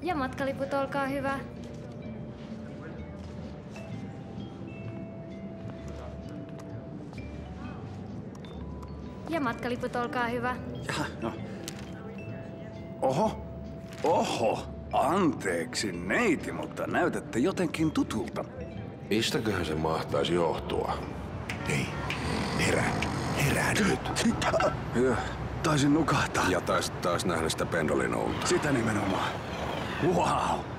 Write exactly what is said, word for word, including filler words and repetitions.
Ja matkaliput, olkaa hyvä. Ja matkaliput, olkaa hyvä. Ja, no. Oho, oho, anteeksi neiti, mutta näytätte jotenkin tutulta. Mistäköhän se mahtaisi johtua? Ei, herää, herää nyt. Joo, taisin nukahtaa. Ja taas, taas nähdä sitä pendolinoulta. Sitä nimenomaan. Wow.